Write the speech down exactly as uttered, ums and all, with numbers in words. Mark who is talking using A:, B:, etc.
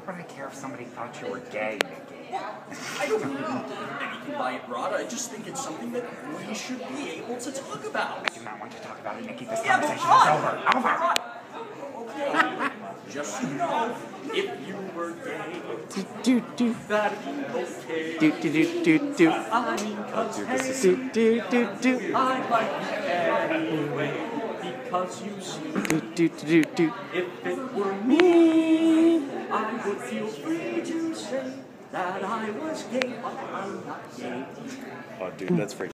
A: would I care if somebody thought you were gay, Nicky?
B: I don't know anything by it, Rod. I just think it's something that we should be able to talk about.
A: I do not want to talk about it, Nicky. This
B: Yeah, but
A: conversation
B: Rod,
A: is over. Over!
B: Rod, okay, just so you know, if you were gay,
C: Do do
B: that'd be okay.
C: do do do do do.
B: I mean, cause hey,
C: Do do do do
B: I like you anyway, because you see,
C: do do do do.
B: if it were me, I would feel free to say that I was gay, but I'm not gay.
C: Oh, dude, that's freaking.